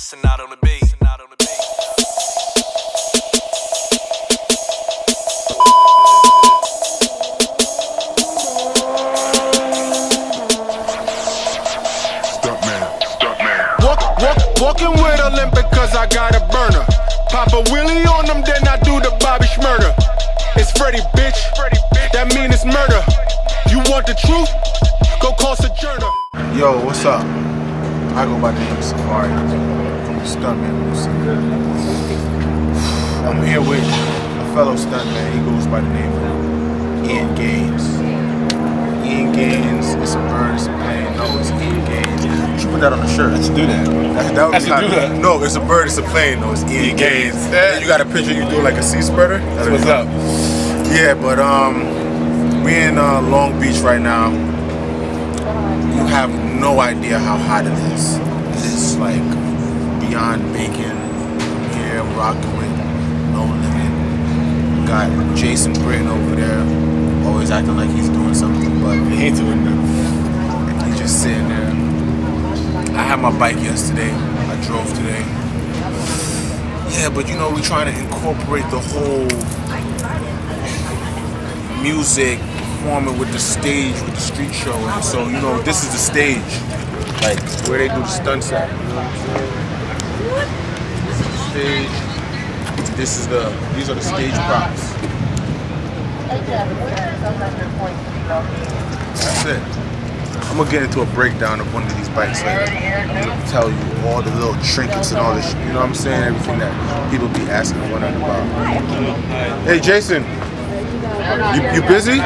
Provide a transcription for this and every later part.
Send out on the beat. Walking with a limp because I got a burner. Pop a wheelie on them, then I do the Bobby Schmurder. It's Freddie, bitch. That mean it's murder. You want the truth? Go call Sojourner. Yo, what's up? I go by the name of Safaree. I'm a stuntman. I'm here with a fellow stuntman. He goes by the name of Ian Gaines. Ian Gaines, it's a bird, it's a plane. No, it's Ian Gaines. You should put that on the shirt. Let's do that. That would be like, no, it's a bird, it's a plane. No, it's Ian Gaines. Then you got a picture, you do like a sea spreader. That's what's up. Yeah, but we in Long Beach right now. You have no idea how hot it is. It's like beyond bacon. I'm here rocking with No Limit. Got Jason Britton over there, always acting like he's doing something, but he ain't doing nothing. He's just sitting there. I had my bike yesterday. I drove today. Yeah, but you know, we're trying to incorporate the whole music, performing with the stage, with the street show. And so, you know, this is the stage, like where they do the stunts at. You know what I'm saying? This is the stage. These are the stage props. That's it. I'm gonna get into a breakdown of one of these bikes later. I'm gonna tell you all the little trinkets and all this, you know what I'm saying? Everything that people be asking and wondering about. Hey Jason, you busy?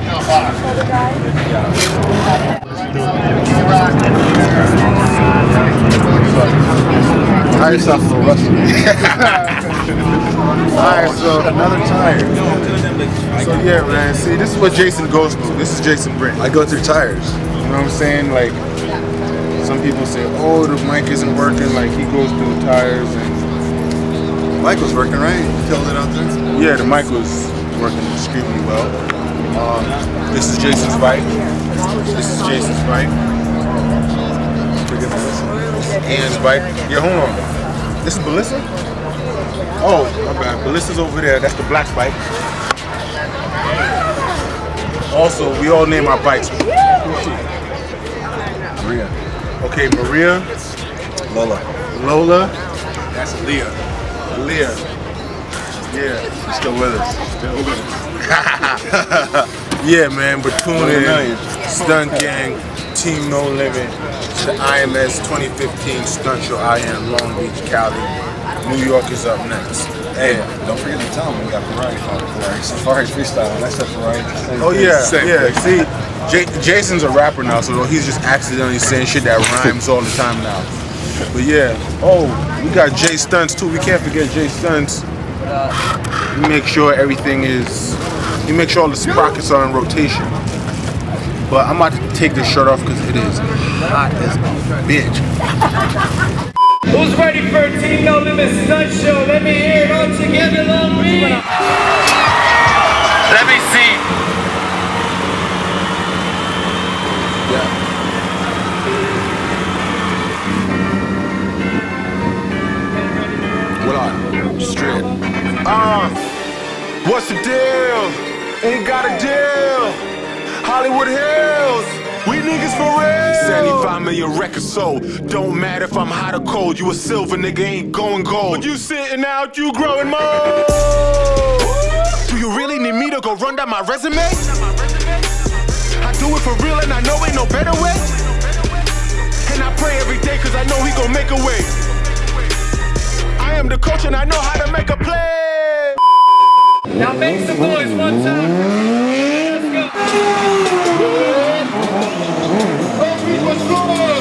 Hire yourself for wrestling. Alright, so another tire. So yeah, man, see, this is what Jason goes through. This is Jason Britton. I go through tires. You know what I'm saying? Like, some people say, oh, the mic isn't working. Like, he goes through tires and... The mic was working, right? You killed it out there? Yeah, the mic was working extremely well. This is Jason's bike. This is Jason's bike. Ian's bike. Yeah, hold on. This is Melissa? Oh, my bad. Melissa's over there. That's the black bike. Also, we all name our bikes. Maria. Okay, Maria. Lola. Lola. That's Leah. Leah. Yeah. She's still with us. Still with us. Yeah, man, but tune in. Stunt Gang, Team No Limit. It's the IMS 2015 Stunt Show out here in Long Beach, Cali. New York is up next. Hey, don't forget to tell them we got Safaree freestyle. That's Safaree. Oh yeah, yeah. See, Jason's a rapper now, so he's just accidentally saying shit that rhymes all the time now. But yeah, oh, we got Jay Stunts too. We can't forget Jay Stunts. We make sure everything is. We make sure all the sprockets are in rotation. But I'm about to take this shirt off because it is hot as a bitch. Who's ready for a Team No Limit stunt show? Let me hear it all together, Long Beach. Let me see. Yeah. What on? Straight. What's the deal? Ain't got a deal. Hollywood Hills. We niggas for real. 75 million records sold. Don't matter if I'm hot or cold. You a silver nigga, ain't going gold. When you sitting out, you growing more. Do you really need me to go run down my resume? I do it for real and I know ain't no better way. And I pray every day cause I know he gon' make a way. I am the coach and I know how to make a play. Now make some noise one time. Let's go. What's good?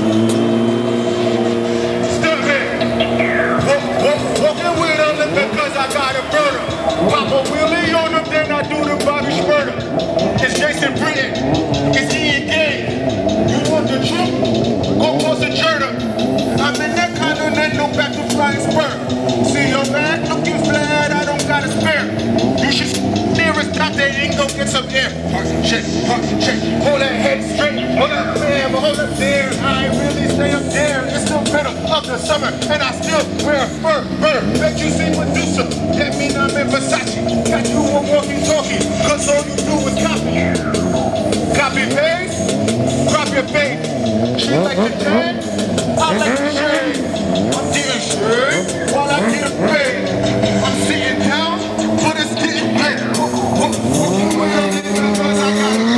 Walking with a limp because I got a burner. Pop a wheelie on them, then I do the Bobby Schmurder. It's Jason Britton. It's Ian Gaines. You want the truth? Go call Sojourner. I'm in that continental back to flying spur. See your back looking flat, I don't got a spare. You should nearest stop that and go get some air. Heart check, hold that head straight. Hold up there, but hold up there. I ain't really stay up there. It's still better. of the summer, and I still wear a fur. Bet you see Medusa, that mean I'm in Versace. Got you a walkie-talkie, cause all you do is copy. Copy paste, crop your face. She like the tan, I like the shade. I'm getting shade while I get paid. I'm sitting down, but it's getting paid. What you wear, because I got it.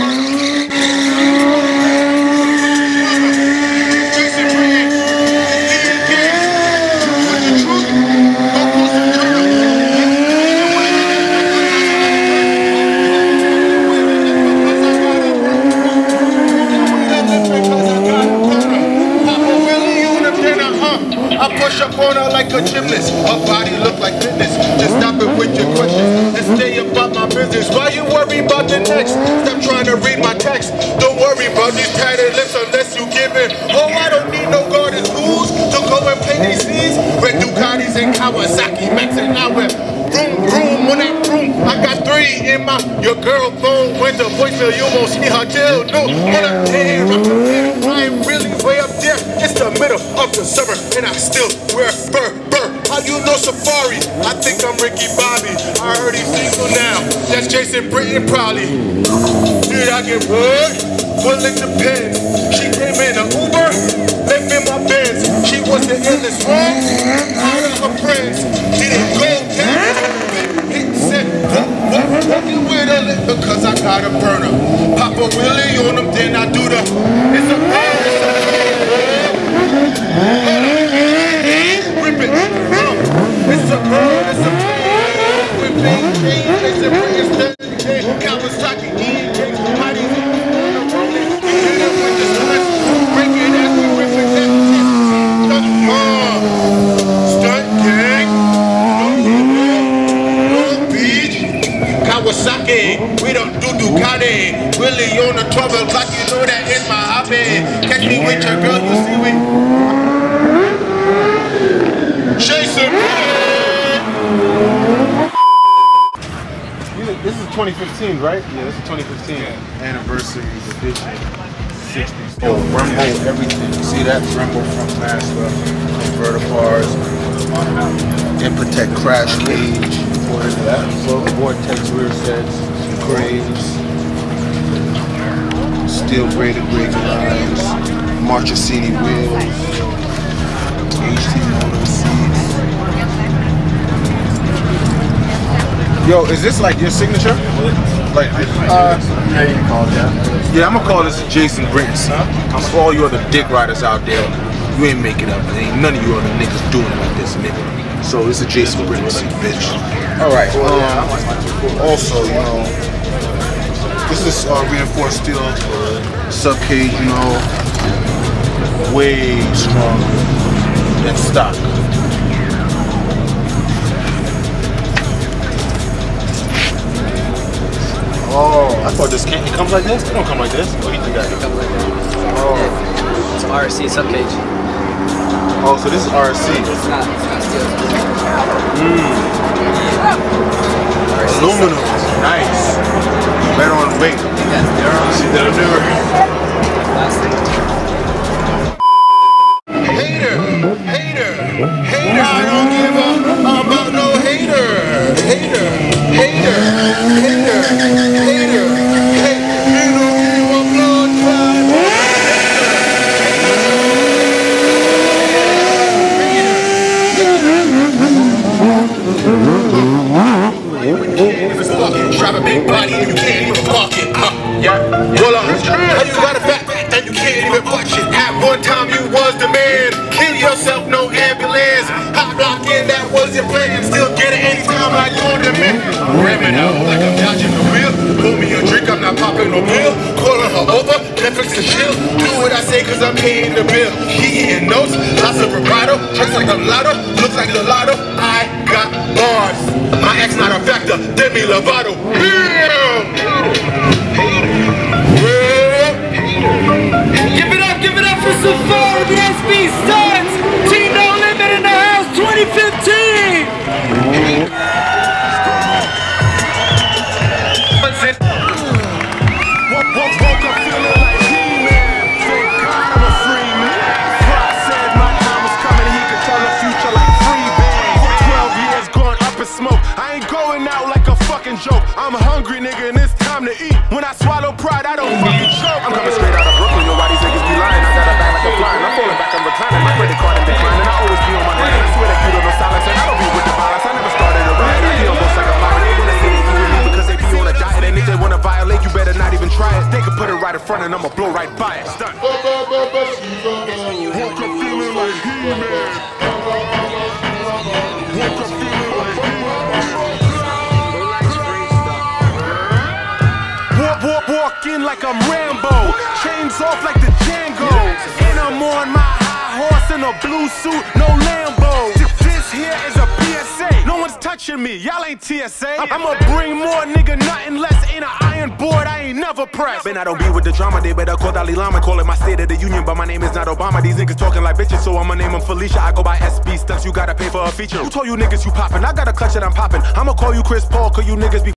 I push up on her like a gymnast. Her body look like fitness. Just stop it with your questions and stay about my business. Why you worry about the next? Stop trying to read my text. Don't worry about these padded lips unless you give it. Oh, I don't need no garden schools to go and play these scenes. Red Ducatis and Kawasaki Max and I whip. Vroom, on that broom. I got 3 in my your girl phone. Went to voicemail, you won't see her till noon. On a hair, I am really way up there. It's the middle of the summer and I still wear fur. How you know Safaree? I think I'm Ricky Bobby. I heard he's single now. That's Jason Britton probably. Did I get word? Well, it depends. She came in an Uber, left in my Benz. She was the illest one out of her friends. Did it go down? It said, walking with a lip because I got a burner. Pop a wheelie on them, then I do the. It's a bird, it's a rip it. It's a bird, it's a bird. With big chains, it's a British Kawasaki, E-Kicks, bodies, Kawasaki, we don't do Ducati. Willie on the 12 o'clock, you know that is my hobby. Catch me with your girl, you see me. Jason. This is 2015, right? Yeah, this is 2015 anniversary edition. 60s. Oh, Brembo, everything. See that? Brembo front master, converter bars, Improtect crash cage. Vortex rear sets, graves, steel braided brake lines, Marchesini wheels, HT motor seats. Yo, is this like your signature? Like, yeah, you can call it that. Yeah, I'm gonna call this Jason Britton. I'm for all you other dick riders out there. You ain't make it up. Ain't none of you other niggas doing it like this, nigga. So this is Jason Britton, bitch. Alright, also, you know, this is reinforced steel sub cage, you know, way stronger than stock. Oh, I thought this it comes like this? It don't come like this. What do you think that? It comes like that. Oh. It's RC sub cage. Oh, so this is RC. It's not steel. Aluminum. Nice. Better on weight. Yes, they're on. See that newer. Hater. I don't give a about no hater. Hater. You don't give a blood clot. Drive a big body and you can't even park it. Well, how you got a back and you can't even watch it? At one time you was the man. Kill yourself, no ambulance. Hot blocking, that was your plan. Still get it anytime like you're the man. I'm ramming out like I'm dodging the wheel. Pour me a drink, I'm not popping no pill. Calling her over, Netflix and chill. Do what I say cause I'm paying the bill. He getting notes, lots of vibrato. Tricks like the lotto, looks like the lotto. I got bars. My ex not a factor, Demi Lovato. Give it up for Safaree, the SB Stunts! Team No Limit in the house 2015! Woke up feeling like He-Man. Thank God I'm a free man. I said my time was coming. put it right in front and I'ma blow right by it. Stunt. Woke up feeling like He-Man. Woke up feeling like He-Man. Walk in like I'm Rambo. Chains off like the Django. And I'm on my high horse in a blue suit, no Lambo. This here is a PSA. No one's touching me, y'all ain't TSA. I'ma bring more, nigga, nothing less. Ain't an iron board, I ain't never pressed. Man, I don't be with the drama, they better call Dalai Lama. Call it my State of the Union, but my name is not Obama. These niggas talking like bitches, so I'ma name them Felicia. I go by SB Stunts, you gotta pay for a feature. Who told you niggas you poppin'? I got a clutch that I'm poppin'. I'ma call you Chris Paul, cause you niggas be